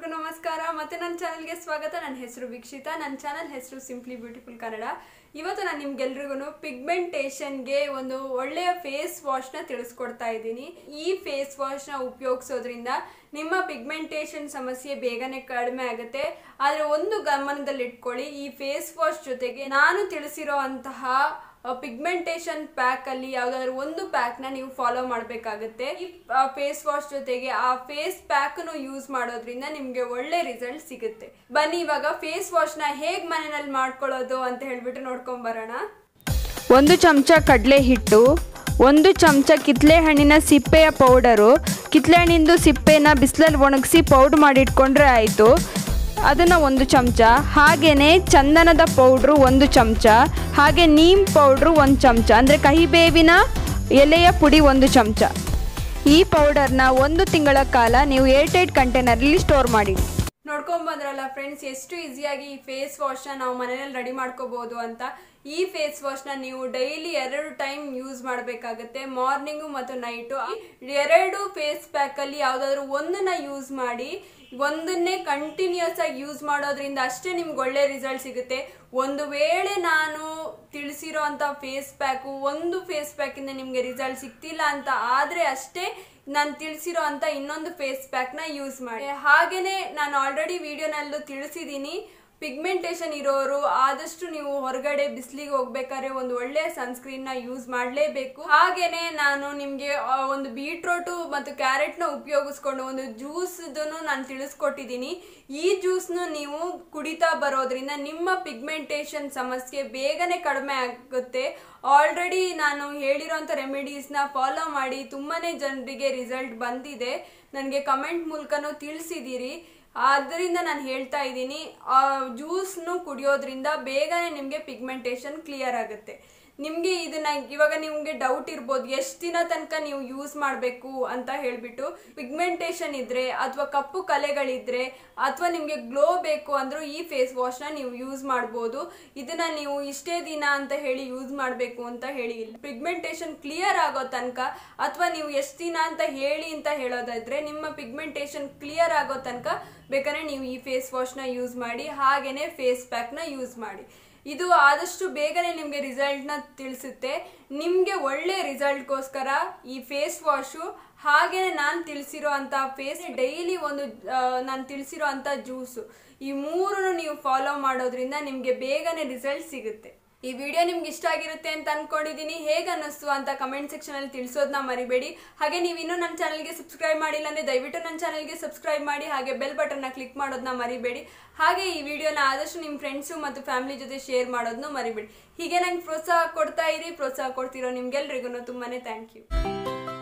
ಎಲ್ಲರಿಗೂ ನಮಸ್ಕಾರ ಮತ್ತೆ ನನ್ನ ಚಾನೆಲ್ ಗೆ ಸ್ವಾಗತ. ನನ್ನ ಹೆಸರು ವೀಕ್ಷಿತಾ. ನನ್ನ ಚಾನೆಲ್ ಹೆಸರು ಸಿಂಪ್ಲಿ ಬ್ಯೂಟಿಫುಲ್ ಕನ್ನಡ. ಇವತ್ತು ನಾನು ನಿಮ್ಗೆಲ್ರಿಗೂ ಪಿಗ್ಮೆಂಟೇಷನ್ ಗೆ ಒಂದು ಒಳ್ಳೆಯ ಫೇಸ್ ವಾಶ್ ನ ತಿಳಿಸ್ಕೊಡ್ತಾ ಇದ್ದೀನಿ. ಈ ಫೇಸ್ ವಾಶ್ ನ ಉಪಯೋಗಿಸೋದ್ರಿಂದ ನಿಮ್ಮ ಪಿಗ್ಮೆಂಟೇಷನ್ ಸಮಸ್ಯೆ ಬೇಗನೆ ಕಡಿಮೆ ಆಗುತ್ತೆ. ಆದ್ರೆ ಒಂದು ಗಮನದಲ್ಲಿ ಇಟ್ಕೊಳ್ಳಿ, ಈ ಫೇಸ್ ವಾಶ್ ಜೊತೆಗೆ ನಾನು ತಿಳಿಸಿರೋ ಅಂತಹ ಪಿಗ್ಮೆಂಟೇಷನ್ ಪ್ಯಾಕ್ ಅಲ್ಲಿ ಯಾವ್ದಾದ್ರು ಒಂದು ಪ್ಯಾಕ್ ನ ನೀವು ಫಾಲೋ ಮಾಡಬೇಕಾಗುತ್ತೆ. ಈ ಫೇಸ್ ವಾಶ್ ಜೊತೆಗೆ ಆ ಫೇಸ್ ಪ್ಯಾಕ್ ನು ಯೂಸ್ ಮಾಡೋದ್ರಿಂದ ನಿಮ್ಗೆ ಒಳ್ಳೆ ರಿಸಲ್ಟ್ ಸಿಗುತ್ತೆ. ಬನ್ನಿ ಇವಾಗ ಫೇಸ್ ವಾಶ್ ನ ಹೇಗ್ ಮನೆಯಲ್ಲಿ ಮಾಡ್ಕೊಳ್ಳೋದು ಅಂತ ಹೇಳ್ಬಿಟ್ಟು ನೋಡ್ಕೊಂಡ್ ಬರೋಣ. 1 ಚಮಚ ಕಡಲೆ ಹಿಟ್ಟು, 1 ಚಮಚ ಕಿತ್ಲೆ ಹಣ್ಣಿನ ಸಿಪ್ಪೆಯ ಪೌಡರು. ಕಿತ್ಲೆ ಹಣ್ಣಿಂದು ಸಿಪ್ಪೆನ ಬಿಸಿಲಲ್ಲಿ ಒಣಗಿಸಿ ಪೌಡರ್ ಮಾಡಿ ಇಟ್ಕೊಂಡ್ರೆ ಆಯಿತು. ಅದನ್ನು 1 ಚಮಚ, ಹಾಗೆಯೇ ಚಂದನದ ಪೌಡ್ರು 1 ಚಮಚ, ಹಾಗೆ ನೀಮ್ ಪೌಡ್ರು 1 ಚಮಚ, ಅಂದರೆ ಕಹಿಬೇವಿನ ಎಲೆಯ ಪುಡಿ 1 ಚಮಚ. ಈ ಪೌಡರ್ನ 1 ತಿಂಗಳ ಕಾಲ ನೀವು ಏರ್ಟೈಟ್ ಕಂಟೈನರಲ್ಲಿ ಸ್ಟೋರ್ ಮಾಡಿ. ನೋಡ್ಕೊಂಡ್ ಬಂದ್ರಲ್ಲ ಫ್ರೆಂಡ್ಸ್, ಎಷ್ಟು ಈಸಿಯಾಗಿ ಈ ಫೇಸ್ ವಾಶ್ ನ ನಾವು ಮನೆಯಲ್ಲಿ ರೆಡಿ ಮಾಡ್ಕೋಬಹುದು ಅಂತ. ಈ ಫೇಸ್ ವಾಶ್ ನ ನೀವು ಡೈಲಿ 2 ಟೈಮ್ ಯೂಸ್ ಮಾಡಬೇಕಾಗುತ್ತೆ, ಮಾರ್ನಿಂಗು ಮತ್ತು ನೈಟು. 2 ಫೇಸ್ ಪ್ಯಾಕ್ ಅಲ್ಲಿ ಯಾವ್ದಾದ್ರು ಒಂದನ್ನ ಯೂಸ್ ಮಾಡಿ, ಒಂದನ್ನೇ ಕಂಟಿನ್ಯೂಸ್ ಆಗಿ ಯೂಸ್ ಮಾಡೋದ್ರಿಂದ ಅಷ್ಟೇ ನಿಮ್ಗೆ ಒಳ್ಳೆ ರಿಸಲ್ಟ್ ಸಿಗುತ್ತೆ. ಒಂದು ವೇಳೆ ನಾನು ತಿಳಿಸಿರೋ ಅಂತ ಫೇಸ್ ಪ್ಯಾಕು ಒಂದು ಫೇಸ್ ಪ್ಯಾಕ್ ಇಂದ ನಿಮ್ಗೆ ರಿಸಲ್ಟ್ ಸಿಗ್ತಿಲ್ಲ ಅಂತ ಆದ್ರೆ ಅಷ್ಟೇ ನಾನು ತಿಳಿಸಿರೋ ಅಂತ ಇನ್ನೊಂದು ಫೇಸ್ ಪ್ಯಾಕ್ ನ ಯೂಸ್ ಮಾಡಿ. ಹಾಗೇನೆ ನಾನು ಆಲ್ರೆಡಿ ವಿಡಿಯೋನಲ್ಲೂ ತಿಳಿಸಿದ್ದೀನಿ, ಪಿಗ್ಮೆಂಟೇಷನ್ ಇರೋರು ಆದಷ್ಟು ನೀವು ಹೊರಗಡೆ ಬಿಸಿಲಿಗೆ ಹೋಗ್ಬೇಕಾದ್ರೆ ಒಂದು ಒಳ್ಳೆ ಸನ್ಸ್ಕ್ರೀನ್ ನ ಯೂಸ್ ಮಾಡಲೇಬೇಕು. ಹಾಗೇನೆ ನಾನು ನಿಮ್ಗೆ ಒಂದು ಬೀಟ್ರೋಟು ಮತ್ತು ಕ್ಯಾರೆಟ್ ನ ಉಪಯೋಗಿಸ್ಕೊಂಡು ಒಂದು ಜ್ಯೂಸ್ ನಾನು ತಿಳಿಸ್ಕೊಟ್ಟಿದ್ದೀನಿ. ಈ ಜ್ಯೂಸ್ ನೀವು ಕುಡಿತಾ ಬರೋದ್ರಿಂದ ನಿಮ್ಮ ಪಿಗ್ಮೆಂಟೇಷನ್ ಸಮಸ್ಯೆ ಬೇಗನೆ ಕಡಿಮೆ ಆಗುತ್ತೆ. ಆಲ್ರೆಡಿ ನಾನು ಹೇಳಿರೋಂಥ ರೆಮಿಡೀಸ್ ನ ಫಾಲೋ ಮಾಡಿ ತುಂಬಾನೇ ಜನರಿಗೆ ರಿಸಲ್ಟ್ ಬಂದಿದೆ, ನನಗೆ ಕಮೆಂಟ್ ಮೂಲಕನೂ ತಿಳಿಸಿದ್ದೀರಿ. ಆದ್ದರಿಂದ ನಾನು ಹೇಳ್ತಾ ಇದ್ದೀನಿ, ಜ್ಯೂಸ್ನು ಕುಡಿಯೋದ್ರಿಂದ ಬೇಗನೆ ನಿಮಗೆ ಪಿಗ್ಮೆಂಟೇಷನ್ ಕ್ಲಿಯರ್ ಆಗುತ್ತೆ. ನಿಮಗೆ ಇದನ್ನ ಇವಾಗ ನಿಮಗೆ ಡೌಟ್ ಇರ್ಬೋದು, ಎಷ್ಟು ದಿನ ತನಕ ನೀವು ಯೂಸ್ ಮಾಡಬೇಕು ಅಂತ ಹೇಳ್ಬಿಟ್ಟು. ಪಿಗ್ಮೆಂಟೇಷನ್ ಇದ್ರೆ ಅಥವಾ ಕಪ್ಪು ಕಲೆಗಳಿದ್ರೆ ಅಥವಾ ನಿಮಗೆ ಗ್ಲೋ ಬೇಕು ಅಂದ್ರೂ ಈ ಫೇಸ್ ವಾಶ್ ನ ನೀವು ಯೂಸ್ ಮಾಡ್ಬೋದು. ಇದನ್ನ ನೀವು ಇಷ್ಟೇ ದಿನ ಅಂತ ಹೇಳಿ ಯೂಸ್ ಮಾಡಬೇಕು ಅಂತ ಹೇಳಿ ಇಲ್ಲ. ಪಿಗ್ಮೆಂಟೇಷನ್ ಕ್ಲಿಯರ್ ಆಗೋ ತನಕ ಅಥವಾ ನೀವು ಎಷ್ಟು ದಿನ ಅಂತ ಹೇಳೋದಾದ್ರೆ ನಿಮ್ಮ ಪಿಗ್ಮೆಂಟೇಷನ್ ಕ್ಲಿಯರ್ ಆಗೋ ತನಕ ಬೇಕಾದ್ರೆ ನೀವು ಈ ಫೇಸ್ ವಾಶ್ ನ ಯೂಸ್ ಮಾಡಿ, ಹಾಗೇನೆ ಫೇಸ್ ಪ್ಯಾಕ್ ನ ಯೂಸ್ ಮಾಡಿ. ಇದು ಆದಷ್ಟು ಬೇಗನೆ ನಿಮಗೆ ರಿಸಲ್ಟ್ ನ ತಿಳಿಸುತ್ತೆ. ನಿಮ್ಗೆ ಒಳ್ಳೆ ರಿಸಲ್ಟ್ಗೋಸ್ಕರ ಈ ಫೇಸ್ ವಾಶು ಹಾಗೇನೆ ನಾನು ತಿಳಿಸಿರೋ ಅಂತ ಫೇಸ್ ಡೈಲಿ ನಾನು ತಿಳಿಸಿರೋ ಅಂತ ಜ್ಯೂಸು, ಈ 3 ನೀವು ಫಾಲೋ ಮಾಡೋದ್ರಿಂದ ನಿಮ್ಗೆ ಬೇಗನೆ ರಿಸಲ್ಟ್ ಸಿಗುತ್ತೆ. ಈ ವಿಡಿಯೋ ನಿಮ್ಗೆ ಇಷ್ಟ ಆಗಿರುತ್ತೆ ಅಂತ ಅನ್ಕೊಂಡಿದ್ದೀನಿ. ಹೇಗೆ ಅನ್ನಿಸ್ತು ಅಂತ ಕಮೆಂಟ್ ಸೆಕ್ಷನ್ ಅಲ್ಲಿ ತಿಳಿಸೋದನ್ನ ಮರಿಬೇಡಿ. ಹಾಗೆ ನೀವು ಇನ್ನೂ ನನ್ನ ಚಾನಲ್ಗೆ ಸಬ್ಸ್ಕ್ರೈಬ್ ಮಾಡಿಲ್ಲ ಅಂದ್ರೆ ದಯವಿಟ್ಟು ನನ್ನ ಚಾನಲ್ಗೆ ಸಬ್ಸ್ಕ್ರೈಬ್ ಮಾಡಿ, ಹಾಗೆ ಬೆಲ್ ಬಟನ್ ನ ಕ್ಲಿಕ್ ಮಾಡೋದನ್ನ ಮರಿಬೇಡಿ. ಹಾಗೆ ಈ ವಿಡಿಯೋನ ಆದಷ್ಟು ನಿಮ್ಮ ಫ್ರೆಂಡ್ಸು ಮತ್ತು ಫ್ಯಾಮಿಲಿ ಜೊತೆ ಶೇರ್ ಮಾಡೋದನ್ನು ಮರಿಬೇಡಿ. ಹೀಗೆ ನಂಗೆ ಪ್ರೋತ್ಸಾಹ ಕೊಡ್ತಾ ಇರಿ. ಪ್ರೋತ್ಸಾಹ ಕೊಡ್ತಿರೋ ನಿಮ್ಗೆಲ್ರಿಗೂ ತುಂಬಾನೇ ಥ್ಯಾಂಕ್ ಯು.